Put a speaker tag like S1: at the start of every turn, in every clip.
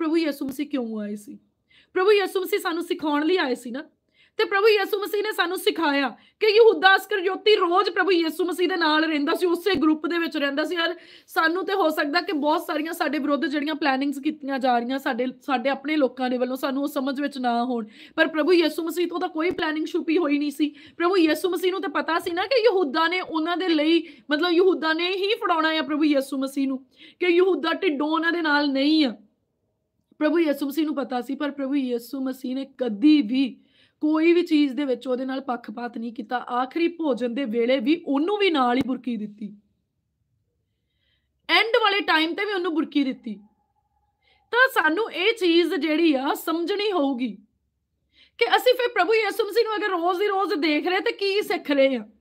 S1: प्रभु यीशु मसीह क्यों आए सी। प्रभु यीशु मसीह सानू सिखाउण लई आए सी ना, ते प्रभु यीशु मसीह ने सानू सिखाया कि यहूदा इस्करियोती रोज प्रभु यीशु मसीह दे नाल रहिंदा सी, उसे ग्रुप दे विच रहिंदा सी। यार सानू ते हो सकदा कि बहुत सारियां साडे विरुद्ध जिहड़ियां प्लैनिंग्स कीतियां जा रहीआं साडे अपने लोकां दे वल्लों सानू समझ विच ना होण, पर प्रभु यीशु मसीह तो कोई प्लैनिंग छुपी होई नहीं सी। प्रभु यीशु मसीह नूं ते पता सी ना कि यहूदा ने उन्हां दे लई मतलब यहूदा ने ही फड़ाउणा है प्रभु यीशु मसीह नूं, कि यहूदा ढिड्डों उन्हां दे नाल नहीं आ। प्रभु यीशु मसीह नूं पता सी, पर प्रभु यीशु मसीह ने कदी भी कोई भी चीज़ दे विच ओहदे नाल पक्षपात नहीं कीता। आखिरी भोजन दे वेले भी ओनू भी नाल ही बुरकी दित्ती, एंड वाले टाइम ते भी ओनू बुरकी दित्ती। तां सानू ये चीज़ जिहड़ी आ समझनी होऊगी कि असीं फिर प्रभु यीशु मसीह नूं अगर रोज़ ही रोज़ देख रहे ते की सिख रहे हैं।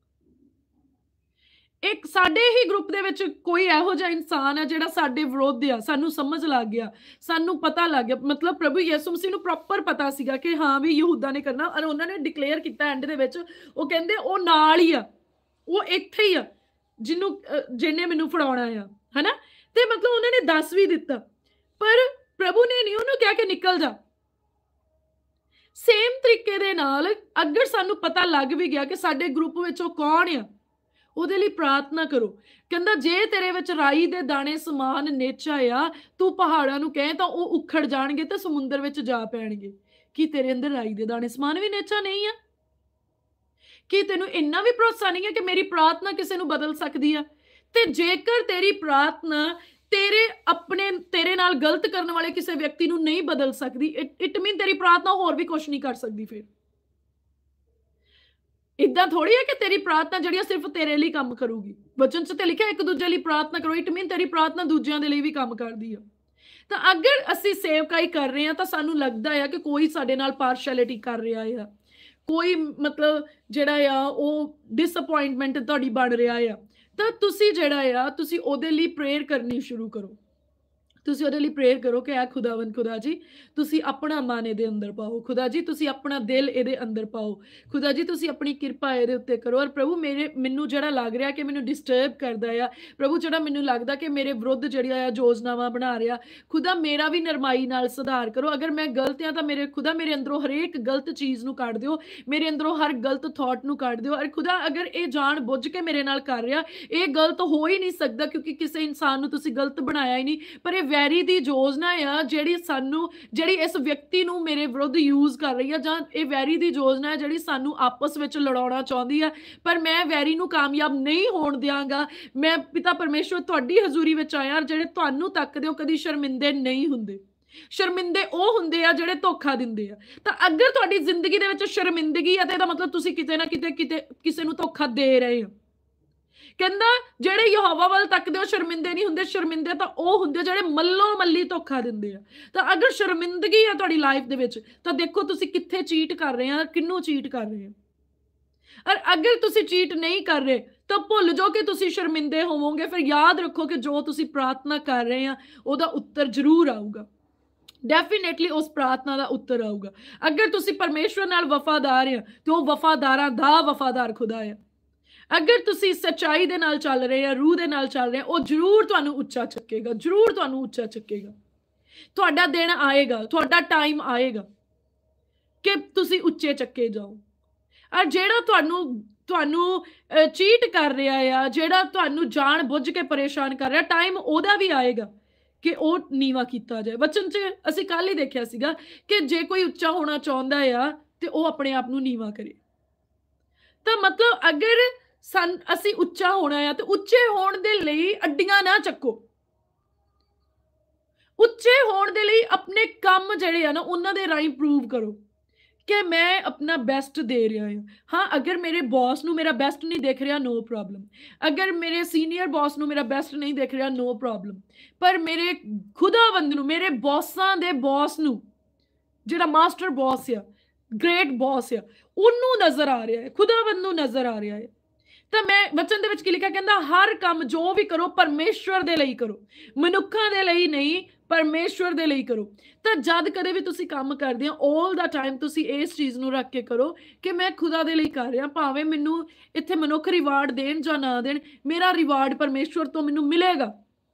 S1: एक साडे ही ग्रुप दे विच कोई इहो जिहा इंसान है जिहड़ा साडे विरोध आ, सानू समझ लग गया, सानू पता लग गया, मतलब प्रभु यीशु मसीह नूं प्रॉपर पता सीगा कि हाँ भी यहूदा ने करना, और उन्होंने ने डिक्लेयर किया एंड दे विच, वो कहंदे ओ नाल ही आ, वो इत्थे ही आ जिन्ने मैनूं फड़ाउणा आ, है ना। ते मतलब उन्होंने दस भी दिता, पर प्रभु ने नहीं उन्होंने कहा कि निकल जा। सेम तरीके दे नाल अगर सानू पता लग भी गया कि साडे ग्रुप विच ओ कौन आ, ਉਹਦੇ ਲਈ ਪ੍ਰਾਰਥਨਾ ਕਰੋ। ਕਹਿੰਦਾ ਜੇ ਤੇਰੇ ਵਿੱਚ ਰਾਈ ਦੇ ਦਾਣੇ ਸਮਾਨ ਨੇਚਾ ਆ, ਤੂੰ ਪਹਾੜਾਂ ਨੂੰ ਕਹੇ ਤਾਂ ਉਹ ਉਖੜ ਜਾਣਗੇ ਤੇ ਸਮੁੰਦਰ ਵਿੱਚ ਜਾ ਪੈਣਗੇ। ਕੀ ਤੇਰੇ ਅੰਦਰ ਰਾਈ ਦੇ ਦਾਣੇ ਸਮਾਨ ਵੀ ਨੇਚਾ ਨਹੀਂ ਆ? ਕੀ ਤੈਨੂੰ ਇੰਨਾ ਵੀ ਭਰੋਸਾ ਨਹੀਂ ਹੈ ਕਿ ਮੇਰੀ ਪ੍ਰਾਰਥਨਾ ਕਿਸੇ ਨੂੰ ਬਦਲ ਸਕਦੀ ਆ? ਤੇ ਜੇਕਰ ਤੇਰੀ ਪ੍ਰਾਰਥਨਾ ਤੇਰੇ ਨਾਲ ਗਲਤ ਕਰਨ ਵਾਲੇ ਕਿਸੇ ਵਿਅਕਤੀ ਨੂੰ ਨਹੀਂ ਬਦਲ ਸਕਦੀ, ਇਟ ਮੀਨ ਤੇਰੀ ਪ੍ਰਾਰਥਨਾ ਹੋਰ ਵੀ ਕੁਝ ਨਹੀਂ ਕਰ ਸਕਦੀ। ਫਿਰ इदा थोड़ी है कि तेरी प्रार्थना जिहड़ी सिर्फ तेरे लिए काम करूगी। वचन च ते लिखिआ एक दूजे लिए प्रार्थना करो, इट मीन तेरी प्रार्थना दूजियां दे लिए भी काम करदी है। तो अगर असी सेवकाई कर रहे हैं तो सानू लगदा है कि कोई साडे नाल पार्शैलिटी कर रहा है, कोई मतलब जिहड़ा आ वो डिसअपॉइंटमेंट तुहाडी बन रहा है, तो तुसी जिहड़ा आ तुसी ओहदे लिए प्रेयर करनी शुरू करो। तुसी ओहदे लिए प्रेयर करो कि आ खुदावन खुदा जी तुसी अपना मन इहदे अंदर पाओ, खुदा जी तुसी अपना दिल इहदे अंदर पाओ, खुदा जी तुसी अपनी किरपा इहदे उत्ते करो। और प्रभु मैनू जिहड़ा लग रहा कि मैनू डिस्टर्ब करदा आ, प्रभु जिहड़ा मैनू लगदा कि मेरे विरुद्ध जिहड़ा आ योजनावां बना रहा, खुदा मेरा भी नरमाई नाल सुधार करो। अगर मैं गलत हाँ तो मेरे खुदा मेरे अंदरों हरेक गलत चीज़ नूं कढ दिओ, मेरे अंदरों हर गलत थॉट नूं कढ दिओ। और खुदा अगर ये जान बुझ के मेरे नाल कर रहा, ये गलत हो ही नहीं सकता क्योंकि किसी इंसान नूं तुसी गलत बनाया ही नहीं, पर ये वैरी दी योजना आ जिहड़ी सानू जिहड़ी इस व्यक्ति नूं मेरे विरुद्ध यूज कर रही है, जां ये वैरी दी योजना है जिहड़ी सानू आपस विच लड़ाउणा चाहुंदी है, पर मैं वैरी नूं कामयाब नहीं होण दियांगा। मैं पिता परमेश्वर तुहाडी हजूरी विच आया, जिहड़े तुहानू तकदे हो कदी शर्मिंदे नहीं हुंदे। शर्मिंदे ਉਹ ਹੁੰਦੇ ਆ ਜਿਹੜੇ ਧੋਖਾ ਦਿੰਦੇ ਆ। ਤਾਂ ਅਗਰ ਤੁਹਾਡੀ ਜ਼ਿੰਦਗੀ ਦੇ ਵਿੱਚ ਸ਼ਰਮਿੰਦਗੀ ਹੈ ਤੇ ਇਹਦਾ ਮਤਲਬ ਤੁਸੀਂ ਕਿਤੇ ਨਾ ਕਿਤੇ ਕਿਸੇ ਨੂੰ ਧੋਖਾ ਦੇ ਰਹੇ ਹੋ। ਕਹਿੰਦਾ ਜਿਹੜੇ ਯਹੋਵਾ ਵੱਲ ਤੱਕਦੇ ਹੋ ਸ਼ਰਮਿੰਦੇ ਨਹੀਂ ਹੁੰਦੇ, ਸ਼ਰਮਿੰਦੇ ਤਾਂ ਉਹ ਹੁੰਦੇ ਜਿਹੜੇ ਮੱਲੋ ਮੱਲੀ ਧੋਖਾ ਦਿੰਦੇ ਆ। ਤਾਂ ਅਗਰ ਸ਼ਰਮਿੰਦਗੀ ਹੈ ਤੁਹਾਡੀ ਲਾਈਫ ਦੇ ਵਿੱਚ ਤਾਂ ਦੇਖੋ ਤੁਸੀਂ ਕਿੱਥੇ ਚੀਟ ਕਰ ਰਹੇ ਆ, ਕਿੰਨੂੰ ਚੀਟ ਕਰ ਰਹੇ ਆ। और अगर तुसी चीट नहीं कर रहे तो भुल जाओ कि तुसी शर्मिंदे होवोगे। फिर याद रखो कि जो तुसी प्रार्थना कर रहे हैं उहदा उत्तर जरूर आऊगा, डेफिनेटली उस प्रार्थना का उत्तर आऊगा। अगर तुसी परमेश्वर नाल वफादार है तो वफादारां दा वफादार खुदा है। अगर तुसी सच्चाई दे नाल चल रहे हैं, रूह दे नाल चल रहे हैं, वो जरूर तुहानू उच्चा चुकेगा, जरूर तुहानू उच्चा चुकेगा। तुहाडा दिन आएगा, तुहाडा टाइम आएगा कि तुसी उच्चे चुके जाओ। और जेड़ा तुहानू चीट कर रहा है, जेड़ा तुहानू जान बुझ के परेशान कर रहा, टाइम ओहदा भी आएगा कि वह नीवा किया जाए। वचन च असी कल ही देखा सीगा कि जे कोई उच्चा होना चाहता है तो वह अपने आप नू नीवा करे। तो मतलब अगर असी उच्चा होना है तो उच्चे होने दे लई अड्डियां ना चक्को। उच्चे होने दे लई अपने काम जिहड़े आ ना उन्हां दे राहीं प्रूव करो कि मैं अपना बेस्ट दे रहा हूँ। हाँ, अगर मेरे बॉस नू मेरा बेस्ट नहीं देख रहा, नो प्रॉब्लम। अगर मेरे सीनियर बॉस नू मेरा बेस्ट नहीं देख रहा, नो प्रॉब्लम। पर मेरे खुदावंद नू, मेरे बॉसां दे बॉस नू, जिहड़ा मास्टर बॉस है, ग्रेट बॉस है, उन्नू नज़र आ रहा है, खुदावंद नू नज़र आ रहा है। तो मैं वचन दे विच की लिखा, कहंदा हर काम जो भी करो परमेश्वर दे लई करो, मनुक्खां दे लई नहीं, परमेश्वर दे लई करो। तो जद कदे भी तुसी काम करदे हो ऑल द टाइम तुसी इस चीज़ नू रख के करो कि मैं खुदा दे लई कर रहा, भावें मैनू इत्थे मनुख रिवार्ड देण जां ना देण, मेरा रिवार्ड परमेश्वर तो मैनू मिलेगा।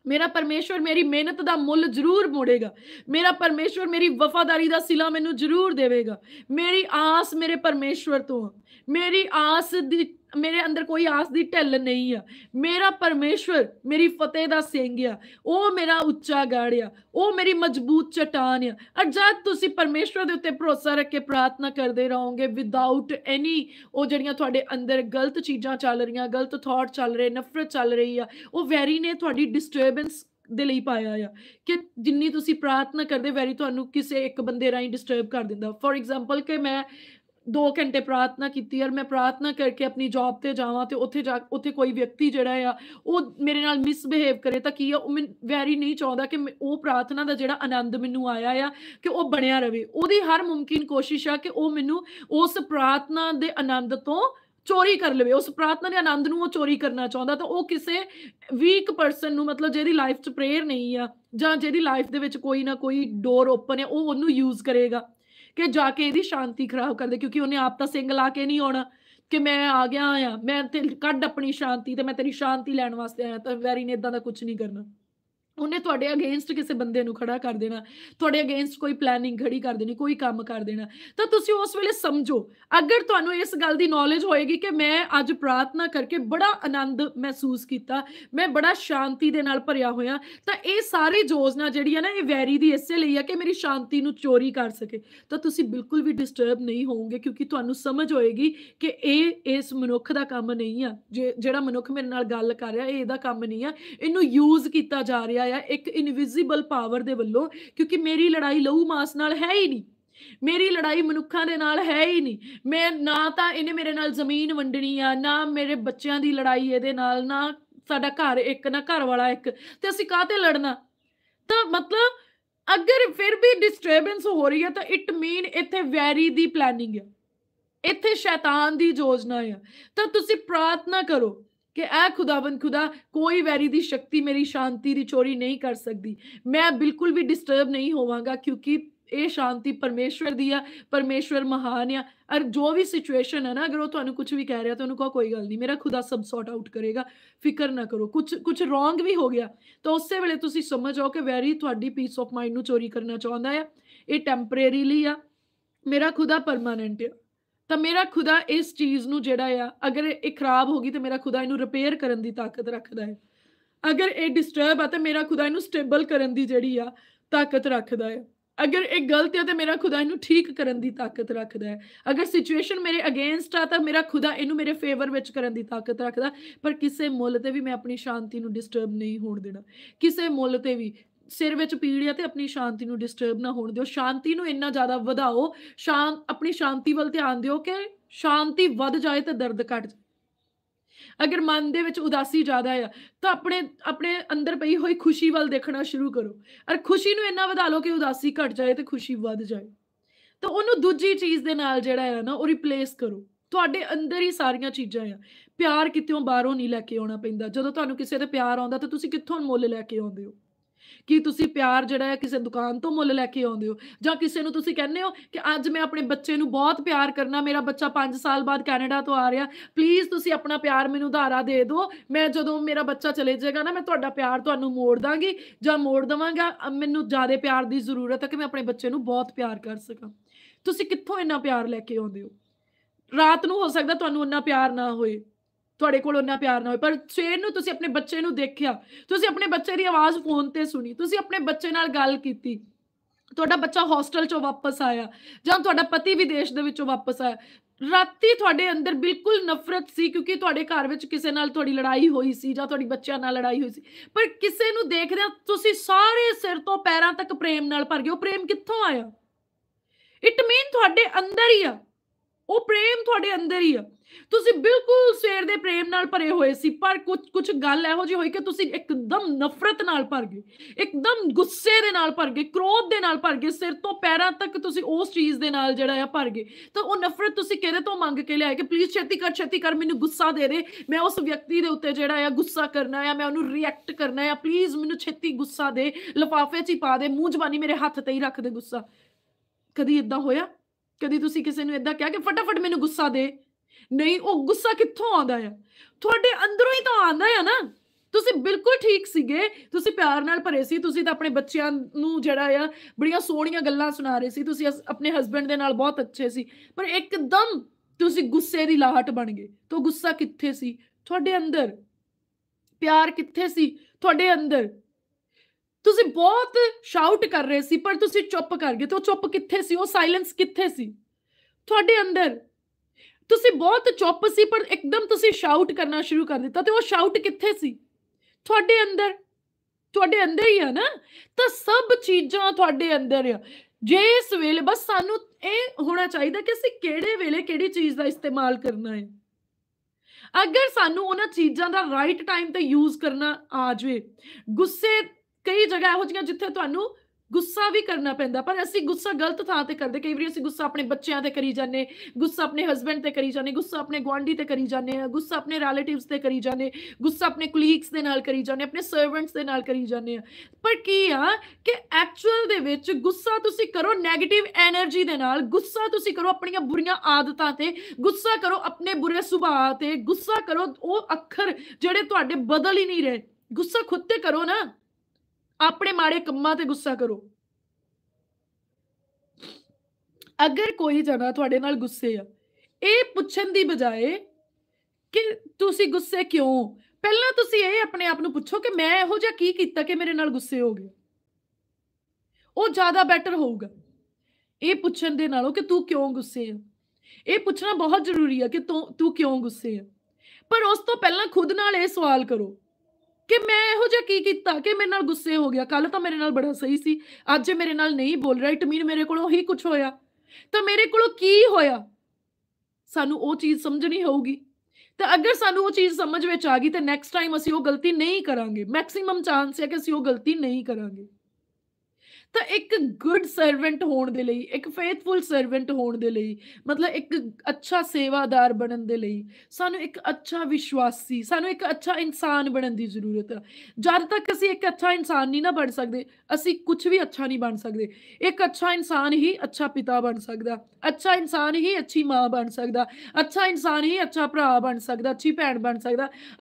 S1: मेरा परमेश्वर मेरी मेहनत का मुल जरूर मोड़ेगा। मेरा परमेश्वर मेरी वफादारी का सिला मैनू जरूर देवेगा। मेरी आस मेरे परमेश्वर तो आ। मेरी आस दी मेरे अंदर कोई आस दी ढिल नहीं आ। मेरा परमेश्वर मेरी फतेह दा सिंह आ। ओ मेरा उच्चा गढ़ आ। ओ मेरी मजबूत चट्टान आ। और जब तुसी परमेश्वर दे उत्ते भरोसा रख के प्रार्थना करते रहोगे विदाउट एनी ओ जड़ियां तुहाडे अंदर गलत चीज़ां चल रही, गलत थॉट चल रहे, नफरत चल रही आ, ਉਹ ਵੈਰੀ ਨੇ ਤੁਹਾਡੀ ਡਿਸਟਰਬੈਂਸ ਦੇ ਲਈ ਪਾਇਆ ਆ ਕਿ ਜਿੰਨੀ ਤੁਸੀਂ ਪ੍ਰਾਰਥਨਾ ਕਰਦੇ ਵੈਰੀ ਤੁਹਾਨੂੰ ਕਿਸੇ ਇੱਕ ਬੰਦੇ ਰਾਹੀਂ ਡਿਸਟਰਬ ਕਰ ਦਿੰਦਾ। ਫੋਰ ਐਗਜ਼ਾਮਪਲ ਕਿ ਮੈਂ 2 ਘੰਟੇ ਪ੍ਰਾਰਥਨਾ ਕੀਤੀ ਔਰ ਮੈਂ ਪ੍ਰਾਰਥਨਾ ਕਰਕੇ ਆਪਣੀ ਜੌਬ ਤੇ ਜਾਵਾਂ ਤੇ ਉੱਥੇ ਕੋਈ ਵਿਅਕਤੀ ਜਿਹੜਾ ਆ ਉਹ ਮੇਰੇ ਨਾਲ ਮਿਸਬਿਹੇਵ ਕਰੇ ਤਾਂ ਕੀ ਆ ਉਹ ਵੈਰੀ ਨਹੀਂ ਚਾਹੁੰਦਾ ਕਿ ਉਹ ਪ੍ਰਾਰਥਨਾ ਦਾ ਜਿਹੜਾ ਆਨੰਦ ਮੈਨੂੰ ਆਇਆ ਆ ਕਿ ਉਹ ਬਣਿਆ ਰਵੇ। ਉਹਦੀ ਹਰ ਮੁਮਕਿਨ ਕੋਸ਼ਿਸ਼ ਆ ਕਿ ਉਹ ਮੈਨੂੰ ਉਸ ਪ੍ਰਾਰਥਨਾ ਦੇ ਆਨੰਦ ਤੋਂ ਚੋਰੀ ਕਰ ਲਵੇ, ਉਸ ਪ੍ਰਾਰਥਨਾ ਦੇ ਆਨੰਦ ਨੂੰ ਉਹ ਚੋਰੀ ਕਰਨਾ ਚਾਹੁੰਦਾ। ਤਾਂ ਉਹ ਕਿਸੇ ਵੀਕ ਪਰਸਨ ਨੂੰ ਮਤਲਬ ਜਿਹਦੀ ਲਾਈਫ 'ਚ ਪ੍ਰੇਅਰ ਨਹੀਂ ਆ ਜਾਂ ਜਿਹਦੀ ਲਾਈਫ ਦੇ ਵਿੱਚ ਕੋਈ ਨਾ ਕੋਈ ਡੋਰ ਓਪਨ ਹੈ ਉਹ ਉਹਨੂੰ ਯੂਜ਼ ਕਰੇਗਾ ਕਿ ਜਾ ਕੇ ਇਹਦੀ ਸ਼ਾਂਤੀ ਖਰਾਬ ਕਰ ਦੇ, ਕਿਉਂਕਿ ਉਹਨੇ ਆਪ ਤਾਂ ਸਿੰਗ ਲਾ ਕੇ ਨਹੀਂ ਆਉਣਾ ਕਿ ਮੈਂ ਆ ਗਿਆ ਆ, ਮੈਂ ਤੇ ਕੱਢ ਆਪਣੀ ਸ਼ਾਂਤੀ ਤੇ ਮੈਂ ਤੇਰੀ ਸ਼ਾਂਤੀ ਲੈਣ ਵਾਸਤੇ ਆਇਆ। ਤਾਂ ਵੈਰੀ ਨੇ ਇਦਾਂ ਦਾ ਕੁਝ ਨਹੀਂ ਕਰਨਾ। ਉਹਨੇ ਤੁਹਾਡੇ ਅਗੇਂਸਟ ਕਿਸੇ ਬੰਦੇ ਨੂੰ ਖੜਾ ਕਰ ਦੇਣਾ, ਤੁਹਾਡੇ ਅਗੇਂਸਟ ਕੋਈ ਪਲੈਨਿੰਗ ਖੜੀ ਕਰ ਦੇਣੀ, ਕੋਈ ਕੰਮ ਕਰ ਦੇਣਾ। ਤਾਂ ਤੁਸੀਂ ਉਸ ਵੇਲੇ ਸਮਝੋ, ਅਗਰ ਤੁਹਾਨੂੰ ਇਸ ਗੱਲ ਦੀ ਨੌਲੇਜ ਹੋਏਗੀ ਕਿ ਮੈਂ ਅੱਜ ਪ੍ਰਾਰਥਨਾ ਕਰਕੇ ਬੜਾ ਆਨੰਦ ਮਹਿਸੂਸ ਕੀਤਾ, ਮੈਂ ਬੜਾ ਸ਼ਾਂਤੀ ਦੇ ਨਾਲ ਭਰਿਆ ਹੋਇਆ, ਤਾਂ ਇਹ ਸਾਰੀ ਯੋਜਨਾ ਜਿਹੜੀ ਹੈ ਨਾ ਇਹ ਵੈਰੀ ਦੀ ਇਸੇ ਲਈ ਆ ਕਿ ਮੇਰੀ ਸ਼ਾਂਤੀ ਨੂੰ ਚੋਰੀ ਕਰ ਸਕੇ। ਤਾਂ ਤੁਸੀਂ ਬਿਲਕੁਲ ਵੀ ਡਿਸਟਰਬ ਨਹੀਂ ਹੋਵੋਗੇ ਕਿਉਂਕਿ ਤੁਹਾਨੂੰ ਸਮਝ ਹੋਏਗੀ ਕਿ ਇਹ ਇਸ ਮਨੁੱਖ ਦਾ ਕੰਮ ਨਹੀਂ ਆ। ਜਿਹੜਾ ਮਨੁੱਖ ਮੇਰੇ ਨਾਲ ਗੱਲ ਕਰ ਰਿਹਾ ਇਹ ਇਹਦਾ ਕੰਮ ਨਹੀਂ ਆ, ਇਹਨੂੰ ਯੂਜ਼ ਕੀਤਾ ਜਾ ਰਿਹਾ ਆ ਇੱਕ ਇਨਵਿਜ਼ੀਬਲ ਪਾਵਰ ਦੇ ਵੱਲੋਂ। ਕਿਉਂਕਿ ਮੇਰੀ ਲੜਾਈ ਲਹੂ ਮਾਸ ਨਾਲ ਹੈ ਹੀ ਨਹੀਂ, ਮੇਰੀ ਲੜਾਈ ਮਨੁੱਖਾਂ ਦੇ ਨਾਲ ਹੈ ਹੀ ਨਹੀਂ। ਮੈਂ ਨਾ ਤਾਂ ਇਹਨੇ ਮੇਰੇ ਨਾਲ ਜ਼ਮੀਨ ਵੰਡਣੀ ਆ, ਨਾ ਮੇਰੇ ਬੱਚਿਆਂ ਦੀ ਲੜਾਈ ਇਹਦੇ ਨਾਲ, ਨਾ ਸਾਡਾ ਘਰ ਇੱਕ, ਨਾ ਘਰ ਵਾਲਾ ਇੱਕ, ਤੇ ਅਸੀਂ ਕਾਹਤੇ ਲੜਨਾ। ਤਾਂ ਮਤਲਬ ਅਗਰ ਫਿਰ ਵੀ ਡਿਸਟਰਬੈਂਸ ਹੋ ਰਹੀ ਹੈ ਤਾਂ ਇਟ ਮੀਨ ਇੱਥੇ ਵੈਰੀ ਦੀ ਪਲੈਨਿੰਗ ਹੈ, ਇੱਥੇ ਸ਼ੈਤਾਨ ਦੀ ਯੋਜਨਾ ਆ। ਤਾਂ ਤੁਸੀਂ ਪ੍ਰਾਰਥਨਾ ਕਰੋ ਕਿ ਐ ਖੁਦਾਵੰਦ ਖੁਦਾ ਕੋਈ ਵੈਰੀ ਦੀ ਸ਼ਕਤੀ ਮੇਰੀ ਸ਼ਾਂਤੀ ਦੀ ਚੋਰੀ ਨਹੀਂ ਕਰ ਸਕਦੀ। ਮੈਂ ਬਿਲਕੁਲ ਵੀ ਡਿਸਟਰਬ ਨਹੀਂ ਹੋਵਾਂਗਾ ਕਿਉਂਕਿ ਇਹ ਸ਼ਾਂਤੀ ਪਰਮੇਸ਼ਵਰ ਦੀ ਆ। ਪਰਮੇਸ਼ਵਰ ਮਹਾਨ ਆ। ਔਰ ਜੋ ਵੀ ਸਿਚੁਏਸ਼ਨ ਹੈ ਨਾ, ਅਗਰ ਉਹ ਤੁਹਾਨੂੰ ਕੁਝ ਵੀ ਕਹਿ ਰਿਹਾ ਤਾਂ ਉਹਨੂੰ ਕਹੋ ਕੋਈ ਗੱਲ ਨਹੀਂ, ਮੇਰਾ ਖੁਦਾ ਸਭ ਸੌਟ ਆਊਟ ਕਰੇਗਾ, ਫਿਕਰ ਨਾ ਕਰੋ। ਕੁਝ ਰੋਂਗ ਵੀ ਹੋ ਗਿਆ ਤਾਂ ਉਸੇ ਵੇਲੇ ਤੁਸੀਂ ਸਮਝ ਜਾਓ ਕਿ ਵੈਰੀ ਤੁਹਾਡੀ ਪੀਸ ਆਫ ਮਾਈਂਡ ਨੂੰ ਚੋਰੀ ਕਰਨਾ ਚਾਹੁੰਦਾ ਆ। ਇਹ ਟੈਂਪਰੇਰੀਲੀ ਆ, ਮੇਰਾ ਖੁਦਾ ਪਰਮਾਨੈਂਟ ਆ। ਤਾਂ ਮੇਰਾ ਖੁਦਾ ਇਸ ਚੀਜ਼ ਨੂੰ ਜਿਹੜਾ ਆ ਅਗਰ ਇਹ ਖਰਾਬ ਹੋ ਗਈ ਤਾਂ ਮੇਰਾ ਖੁਦਾ ਇਹਨੂੰ ਰਿਪੇਅਰ ਕਰਨ ਦੀ ਤਾਕਤ ਰੱਖਦਾ ਹੈ। ਅਗਰ ਇਹ ਡਿਸਟਰਬ ਆ ਤਾਂ ਮੇਰਾ ਖੁਦਾ ਇਹਨੂੰ ਸਟੇਬਲ ਕਰਨ ਦੀ ਜਿਹੜੀ ਆ ਤਾਕਤ ਰੱਖਦਾ ਹੈ। ਅਗਰ ਇਹ ਗਲਤ ਹੈ ਤਾਂ ਮੇਰਾ ਖੁਦਾ ਇਹਨੂੰ ਠੀਕ ਕਰਨ ਦੀ ਤਾਕਤ ਰੱਖਦਾ ਹੈ। ਅਗਰ ਸਿਚੁਏਸ਼ਨ ਮੇਰੇ ਅਗੇਂਸਟ ਆ ਤਾਂ ਮੇਰਾ ਖੁਦਾ ਇਹਨੂੰ ਮੇਰੇ ਫੇਵਰ ਵਿੱਚ ਕਰਨ ਦੀ ਤਾਕਤ ਰੱਖਦਾ। ਪਰ ਕਿਸੇ ਮੁੱਲ ਤੇ ਵੀ ਮੈਂ ਆਪਣੀ ਸ਼ਾਂਤੀ ਨੂੰ ਡਿਸਟਰਬ ਨਹੀਂ ਹੋਣ ਦੇਣਾ, ਕਿਸੇ ਮੁੱਲ ਤੇ ਵੀ। ਸਿਰ ਵਿੱਚ ਪੀੜ ਆ ਤੇ ਆਪਣੀ ਸ਼ਾਂਤੀ ਨੂੰ ਡਿਸਟਰਬ ਨਾ ਹੋਣ ਦਿਓ। ਸ਼ਾਂਤੀ ਨੂੰ ਇੰਨਾ ਜ਼ਿਆਦਾ ਵਧਾਓ, ਆਪਣੀ ਸ਼ਾਂਤੀ ਵੱਲ ਧਿਆਨ ਦਿਓ ਕਿ ਸ਼ਾਂਤੀ ਵੱਧ ਜਾਏ ਤੇ ਦਰਦ ਘਟ ਜਾਏ। ਅਗਰ ਮਨ ਦੇ ਵਿੱਚ ਉਦਾਸੀ ਜ਼ਿਆਦਾ ਆ ਤਾਂ ਆਪਣੇ ਅੰਦਰ ਪਈ ਹੋਈ ਖੁਸ਼ੀ ਵੱਲ ਦੇਖਣਾ ਸ਼ੁਰੂ ਕਰੋ ਔਰ ਖੁਸ਼ੀ ਨੂੰ ਇੰਨਾ ਵਧਾ ਲਓ ਕਿ ਉਦਾਸੀ ਘਟ ਜਾਏ ਤੇ ਖੁਸ਼ੀ ਵੱਧ ਜਾਏ। ਤਾਂ ਉਹਨੂੰ ਦੂਜੀ ਚੀਜ਼ ਦੇ ਨਾਲ ਜਿਹੜਾ ਆ ਨਾ ਉਹ ਰਿਪਲੇਸ ਕਰੋ। ਤੁਹਾਡੇ ਅੰਦਰ ਹੀ ਸਾਰੀਆਂ ਚੀਜ਼ਾਂ ਆ। ਪਿਆਰ ਕਿਤੋਂ ਬਾਹਰੋਂ ਨਹੀਂ ਲੈ ਕੇ ਆਉਣਾ ਪੈਂਦਾ। ਜਦੋਂ ਤੁਹਾਨੂੰ ਕਿਸੇ ਤੇ ਪਿਆਰ ਆਉਂਦਾ ਤਾਂ ਤੁਸੀਂ ਕਿੱਥੋਂ ਮੁੱਲ ਲੈ ਕੇ ਆਉਂਦੇ ਹੋ? ਕੀ ਤੁਸੀਂ ਪਿਆਰ ਜਿਹੜਾ ਹੈ ਕਿਸੇ ਦੁਕਾਨ ਤੋਂ ਮੁੱਲ ਲੈ ਕੇ ਆਉਂਦੇ ਹੋ? ਜਾਂ ਕਿਸੇ ਨੂੰ ਤੁਸੀਂ ਕਹਿੰਦੇ ਹੋ ਕਿ ਅੱਜ ਮੈਂ ਆਪਣੇ ਬੱਚੇ ਨੂੰ ਬਹੁਤ ਪਿਆਰ ਕਰਨਾ, ਮੇਰਾ ਬੱਚਾ 5 ਸਾਲ ਬਾਅਦ ਕੈਨੇਡਾ ਤੋਂ ਆ ਰਿਹਾ, ਪਲੀਜ਼ ਤੁਸੀਂ ਆਪਣਾ ਪਿਆਰ ਮੈਨੂੰ ਉਧਾਰਾ ਦੇ ਦਿਓ, ਮੈਂ ਜਦੋਂ ਮੇਰਾ ਬੱਚਾ ਚਲੇ ਜਾਏਗਾ ਨਾ ਮੈਂ ਤੁਹਾਡਾ ਪਿਆਰ ਤੁਹਾਨੂੰ ਮੋੜ ਦਾਂਗੀ ਜਾਂ ਮੋੜ ਦੇਵਾਂਗਾ। ਮੈਨੂੰ ਜ਼ਿਆਦਾ ਪਿਆਰ ਦੀ ਜ਼ਰੂਰਤ ਹੈ ਕਿ ਮੈਂ ਆਪਣੇ ਬੱਚੇ ਨੂੰ ਬਹੁਤ ਪਿਆਰ ਕਰ ਸਕਾਂ। ਤੁਸੀਂ ਕਿੱਥੋਂ ਇੰਨਾ ਪਿਆਰ ਲੈ ਕੇ ਆਉਂਦੇ ਹੋ? ਰਾਤ ਨੂੰ ਹੋ ਸਕਦਾ ਤੁਹਾਨੂੰ ਇੰਨਾ ਪਿਆਰ ਨਾ ਹੋਏ, ਤੁਹਾਡੇ ਕੋਲ ਉਹਨਾਂ ਪਿਆਰ ਨਾ ਹੋਏ, ਪਰ ਸਵੇਰ ਨੂੰ ਤੁਸੀਂ ਆਪਣੇ ਬੱਚੇ ਨੂੰ ਦੇਖਿਆ, ਤੁਸੀਂ ਆਪਣੇ ਬੱਚੇ ਦੀ ਆਵਾਜ਼ ਫੋਨ ਤੇ ਸੁਣੀ, ਤੁਸੀਂ ਆਪਣੇ ਬੱਚੇ ਨਾਲ ਗੱਲ ਕੀਤੀ, ਤੁਹਾਡਾ ਬੱਚਾ ਹੋਸਟਲ ਚੋਂ ਵਾਪਸ ਆਇਆ ਜਾਂ ਤੁਹਾਡਾ ਪਤੀ ਵਿਦੇਸ਼ ਦੇ ਵਿੱਚੋਂ ਵਾਪਸ ਆਇਆ। ਰਾਤੀ ਤੁਹਾਡੇ ਅੰਦਰ ਬਿਲਕੁਲ ਨਫ਼ਰਤ ਸੀ ਕਿਉਂਕਿ ਤੁਹਾਡੇ ਘਰ ਵਿੱਚ ਕਿਸੇ ਨਾਲ ਤੁਹਾਡੀ ਲੜਾਈ ਹੋਈ ਸੀ ਜਾਂ ਤੁਹਾਡੀ ਬੱਚਿਆਂ ਨਾਲ ਲੜਾਈ ਹੋਈ ਸੀ, ਪਰ ਕਿਸੇ ਨੂੰ ਦੇਖਦਿਆਂ ਤੁਸੀਂ ਸਾਰੇ ਸਿਰ ਤੋਂ ਪੈਰਾਂ ਤੱਕ ਪ੍ਰੇਮ ਨਾਲ ਭਰ ਗਏ। ਉਹ ਪ੍ਰੇਮ ਕਿੱਥੋਂ ਆਇਆ? ਇਟ ਮੀਨ ਤੁਹਾਡੇ ਅੰਦਰ ਹੀ ਆ, ਉਹ ਪ੍ਰੇਮ ਤੁਹਾਡੇ ਅੰਦਰ ਹੀ ਆ। ਤੁਸੀਂ ਬਿਲਕੁਲ ਸਵੇਰ ਦੇ ਪ੍ਰੇਮ ਨਾਲ ਭਰੇ ਹੋਏ ਸੀ, ਪਰ ਕੁਝ ਗੱਲ ਇਹੋ ਜਿਹੀ ਹੋਈ ਕਿ ਤੁਸੀਂ ਇੱਕਦਮ ਨਫ਼ਰਤ ਨਾਲ ਭਰ ਗਏ, ਇੱਕਦਮ ਗੁੱਸੇ ਦੇ ਨਾਲ ਭਰ ਗਏ, ਕ੍ਰੋਧ ਦੇ ਨਾਲ ਭਰ ਗਏ, ਸਿਰ ਤੋਂ ਪੈਰਾਂ ਤੱਕ ਤੁਸੀਂ ਉਸ ਚੀਜ਼ ਦੇ ਨਾਲ ਜਿਹੜਾ ਆ ਭਰ ਗਏ। ਤਾਂ ਉਹ ਨਫ਼ਰਤ ਤੁਸੀਂ ਕਿਹਦੇ ਤੋਂ ਮੰਗ ਕੇ ਲਿਆਏ ਕਿ ਪਲੀਜ਼ ਛੇਤੀ ਕਰ ਮੈਨੂੰ ਗੁੱਸਾ ਦੇ ਦੇ, ਮੈਂ ਉਸ ਵਿਅਕਤੀ ਦੇ ਉੱਤੇ ਜਿਹੜਾ ਆ ਗੁੱਸਾ ਕਰਨਾ ਆ, ਮੈਂ ਉਹਨੂੰ ਰਿਐਕਟ ਕਰਨਾ ਆ, ਪਲੀਜ਼ ਮੈਨੂੰ ਛੇਤੀ ਗੁੱਸਾ ਦੇ, ਲਿਫਾਫੇ 'ਚ ਹੀ ਪਾ ਦੇ, ਮੂੰਹ ਜ਼ਬਾਨੀ ਮੇਰੇ ਹੱਥ ਤੇ ਹੀ ਰੱਖ ਦੇ ਗੁੱਸਾ। ਕਦੀ ਇੱਦਾਂ ਹੋਇਆ? ਕਦੀ ਤੁਸੀਂ ਕਿਸੇ ਨੂੰ ਇੱਦਾਂ ਕਿਹਾ ਕਿ ਫਟਾਫਟ ਮੈਨੂੰ ਗੁੱਸਾ ਦੇ? ਨਹੀਂ, ਉਹ ਗੁੱਸਾ ਕਿੱਥੋਂ ਆਉਂਦਾ ਆ? ਤੁਹਾਡੇ ਅੰਦਰੋਂ ਹੀ ਤਾਂ ਆਉਂਦਾ ਆ ਨਾ। ਤੁਸੀਂ ਬਿਲਕੁਲ ਠੀਕ ਸੀਗੇ, ਤੁਸੀਂ ਪਿਆਰ ਨਾਲ ਭਰੇ ਸੀ, ਤੁਸੀਂ ਤਾਂ ਆਪਣੇ ਬੱਚਿਆਂ ਨੂੰ ਜਿਹੜਾ ਆ ਬੜੀਆਂ ਸੋਹਣੀਆਂ ਗੱਲਾਂ ਸੁਣਾ ਰਹੇ ਸੀ, ਤੁਸੀਂ ਆਪਣੇ ਹਸਬੈਂਡ ਦੇ ਨਾਲ ਬਹੁਤ ਅੱਛੇ ਸੀ, ਪਰ ਇੱਕਦਮ ਤੁਸੀਂ ਗੁੱਸੇ ਦੀ ਲਾਹਟ ਬਣ ਗਏ। ਤਾਂ ਗੁੱਸਾ ਕਿੱਥੇ ਸੀ? ਤੁਹਾਡੇ ਅੰਦਰ। ਪਿਆਰ ਕਿੱਥੇ ਸੀ? ਤੁਹਾਡੇ ਅੰਦਰ। ਤੁਸੀਂ ਬਹੁਤ ਸ਼ਾਊਟ ਕਰ ਰਹੇ ਸੀ, ਪਰ ਤੁਸੀਂ ਚੁੱਪ ਕਰ ਗਏ, ਤੇ ਉਹ ਚੁੱਪ ਕਿੱਥੇ ਸੀ? ਉਹ ਸਾਇਲੈਂਸ ਕਿੱਥੇ ਸੀ? ਤੁਹਾਡੇ ਅੰਦਰ। ਤੁਸੀਂ ਬਹੁਤ ਚੁੱਪ ਸੀ, ਪਰ ਇੱਕਦਮ ਤੁਸੀਂ ਸ਼ਾਊਟ ਕਰਨਾ ਸ਼ੁਰੂ ਕਰ ਦਿੱਤਾ, ਤੇ ਉਹ ਸ਼ਾਊਟ ਕਿੱਥੇ ਸੀ? ਤੁਹਾਡੇ ਅੰਦਰ। ਤੁਹਾਡੇ ਅੰਦਰ ਹੀ ਆ ਨਾ। ਤਾਂ ਸਭ ਚੀਜ਼ਾਂ ਤੁਹਾਡੇ ਅੰਦਰ ਆ। ਜੇ ਇਸ ਵੇਲੇ ਬਸ ਸਾਨੂੰ ਇਹ ਹੋਣਾ ਚਾਹੀਦਾ ਕਿ ਅਸੀਂ ਕਿਹੜੇ ਵੇਲੇ ਕਿਹੜੀ ਚੀਜ਼ ਦਾ ਇਸਤੇਮਾਲ ਕਰਨਾ ਹੈ। ਅਗਰ ਸਾਨੂੰ ਉਹਨਾਂ ਚੀਜ਼ਾਂ ਦਾ ਰਾਈਟ ਟਾਈਮ ਤੇ ਯੂਜ਼ ਕਰਨਾ ਆ ਜਾਵੇ, ਗੁੱਸੇ ਕਈ ਜਗ੍ਹਾ ਇਹੋ ਜਿਹੀਆਂ ਜਿੱਥੇ ਤੁਹਾਨੂੰ ਗੁੱਸਾ ਵੀ ਕਰਨਾ ਪੈਂਦਾ, ਪਰ ਅਸੀਂ ਗੁੱਸਾ ਗਲਤ ਥਾਂ ਤੇ ਕਰਦੇ। ਕਈ ਵਾਰੀ ਅਸੀਂ ਗੁੱਸਾ ਆਪਣੇ ਬੱਚਿਆਂ ਤੇ ਕਰੀ ਜਾਂਦੇ, ਗੁੱਸਾ ਆਪਣੇ ਹਸਬੈਂਡ ਤੇ ਕਰੀ ਜਾਂਦੇ, ਗੁੱਸਾ ਆਪਣੇ ਗੁਆਂਢੀ ਤੇ ਕਰੀ ਜਾਂਦੇ ਆ, ਗੁੱਸਾ ਆਪਣੇ ਰਿਲੇਟਿਵਸ ਤੇ ਕਰੀ ਜਾਂਦੇ, ਗੁੱਸਾ ਆਪਣੇ ਕੁਲੀਗਸ ਦੇ ਨਾਲ ਕਰੀ ਜਾਂਦੇ, ਆਪਣੇ ਸਰਵੈਂਟਸ ਦੇ ਨਾਲ ਕਰੀ ਜਾਂਦੇ ਆ। ਪਰ ਕੀ ਆ ਕਿ ਐਕਚੁਅਲ ਦੇ ਵਿੱਚ ਗੁੱਸਾ ਤੁਸੀਂ ਕਰੋ ਨੈਗੇਟਿਵ ਐਨਰਜੀ ਦੇ ਨਾਲ, ਗੁੱਸਾ ਤੁਸੀਂ ਕਰੋ ਆਪਣੀਆਂ ਬੁਰੀਆਂ ਆਦਤਾਂ ਤੇ, ਗੁੱਸਾ ਕਰੋ ਆਪਣੇ ਬੁਰੇ ਸੁਭਾਅ ਤੇ, ਗੁੱਸਾ ਕਰੋ ਉਹ ਅੱਖਰ ਜਿਹੜੇ ਤੁਹਾਡੇ ਬਦਲ ਹੀ ਨਹੀਂ ਰਹੇ। ਗੁੱਸਾ ਖੁਦ ਤੇ ਕਰੋ ਨਾ, ਆਪਣੇ ਮਾੜੇ ਕੰਮਾਂ ਤੇ ਗੁੱਸਾ ਕਰੋ। ਅਗਰ ਕੋਈ ਜਣਾ ਤੁਹਾਡੇ ਨਾਲ ਗੁੱਸੇ ਆ, ਇਹ ਪੁੱਛਣ ਦੀ ਬਜਾਏ ਕਿ ਤੁਸੀਂ ਗੁੱਸੇ ਕਿਉਂ, ਪਹਿਲਾਂ ਤੁਸੀਂ ਇਹ ਆਪਣੇ ਆਪ ਨੂੰ ਪੁੱਛੋ ਕਿ ਮੈਂ ਇਹੋ ਜਿਹਾ ਕੀ ਕੀਤਾ ਕਿ ਮੇਰੇ ਨਾਲ ਗੁੱਸੇ ਹੋ ਗਏ। ਉਹ ਜ਼ਿਆਦਾ ਬੈਟਰ ਹੋਊਗਾ ਇਹ ਪੁੱਛਣ ਦੇ ਨਾਲੋਂ ਕਿ ਤੂੰ ਕਿਉਂ ਗੁੱਸੇ ਆ। ਇਹ ਪੁੱਛਣਾ ਬਹੁਤ ਜ਼ਰੂਰੀ ਆ ਕਿ ਤੂੰ ਕਿਉਂ ਗੁੱਸੇ ਆ, ਪਰ ਉਸ ਤੋਂ ਪਹਿਲਾਂ ਖੁਦ ਨਾਲ ਇਹ ਸਵਾਲ ਕਰੋ ਕਿ ਮੈਂ ਇਹੋ ਜਿਹਾ ਕੀ ਕੀਤਾ ਕਿ ਮੇਰੇ ਨਾਲ ਗੁੱਸੇ ਹੋ ਗਿਆ। ਕੱਲ ਤਾਂ ਮੇਰੇ ਨਾਲ ਬੜਾ ਸਹੀ ਸੀ, ਅੱਜ ਮੇਰੇ ਨਾਲ ਨਹੀਂ ਬੋਲ ਰਿਹਾ, ਇਟ ਮੀਨ ਮੇਰੇ ਕੋਲੋਂ ਹੀ ਕੁਝ ਹੋਇਆ। ਤਾਂ ਮੇਰੇ ਕੋਲੋਂ ਕੀ ਹੋਇਆ? ਸਾਨੂੰ ਉਹ ਚੀਜ਼ ਸਮਝਣੀ ਹੋਊਗੀ। ਤਾਂ ਅਗਰ ਸਾਨੂੰ ਉਹ ਚੀਜ਼ ਸਮਝ ਵਿੱਚ ਆ ਗਈ, ਤਾਂ ਨੈਕਸਟ ਟਾਈਮ ਅਸੀਂ ਉਹ ਗਲਤੀ ਨਹੀਂ ਕਰਾਂਗੇ। ਮੈਕਸਿਮਮ ਚਾਂਸ ਹੈ ਕਿ ਅਸੀਂ ਉਹ ਗਲਤੀ ਨਹੀਂ ਕਰਾਂਗੇ। ਤਾਂ ਇੱਕ ਗੁੱਡ ਸਰਵੈਂਟ ਹੋਣ ਦੇ ਲਈ, ਇੱਕ ਫੇਥਫੁਲ ਸਰਵੈਂਟ ਹੋਣ ਦੇ ਲਈ, ਮਤਲਬ ਇੱਕ ਅੱਛਾ ਸੇਵਾਦਾਰ ਬਣਨ ਦੇ ਲਈ ਸਾਨੂੰ ਇੱਕ ਅੱਛਾ ਵਿਸ਼ਵਾਸੀ, ਸਾਨੂੰ ਇੱਕ ਅੱਛਾ ਇਨਸਾਨ ਬਣਨ ਦੀ ਜ਼ਰੂਰਤ ਆ। ਜਦ ਤੱਕ ਅਸੀਂ ਇੱਕ ਅੱਛਾ ਇਨਸਾਨ ਨਹੀਂ ਨਾ ਬਣ ਸਕਦੇ, ਅਸੀਂ ਕੁਝ ਵੀ ਅੱਛਾ ਨਹੀਂ ਬਣ ਸਕਦੇ। ਇੱਕ ਅੱਛਾ ਇਨਸਾਨ ਹੀ ਅੱਛਾ ਪਿਤਾ ਬਣ ਸਕਦਾ, ਅੱਛਾ ਇਨਸਾਨ ਹੀ ਅੱਛੀ ਮਾਂ ਬਣ ਸਕਦਾ, ਅੱਛਾ ਇਨਸਾਨ ਹੀ ਅੱਛਾ ਭਰਾ ਬਣ ਸਕਦਾ, ਅੱਛੀ ਭੈਣ ਬਣ ਸਕਦਾ,